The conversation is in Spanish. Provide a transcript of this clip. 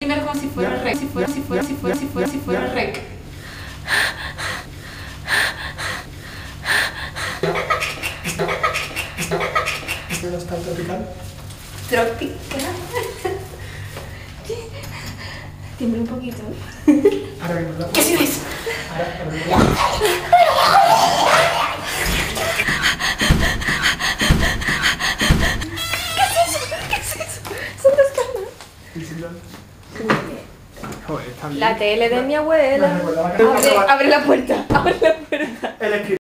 Primero como si fuera rec, si fuera rec. ¿No está tropical? Tropical. Tiembla un poquito. Ahora mismo, ¿no? ¿Qué es eso? Ahora mismo. ¿Qué es eso? Son dos camas. ¿Y si no? Joder, está bien. La tele de mi abuela. Me recordaba que- Abre la puerta. Abre la puerta. El escritorio.